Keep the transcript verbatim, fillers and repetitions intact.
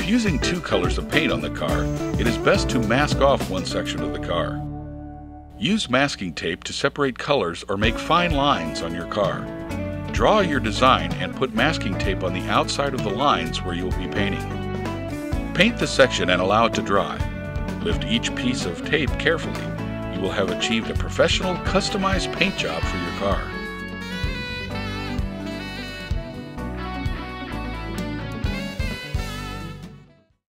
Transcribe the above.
using two colors of paint on the car, it is best to mask off one section of the car. Use masking tape to separate colors or make fine lines on your car. Draw your design and put masking tape on the outside of the lines where you will be painting. Paint the section and allow it to dry. Lift each piece of tape carefully. You will have achieved a professional, customized paint job for your car.